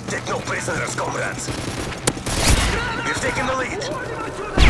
Take no prisoners, comrades. We've taken the lead.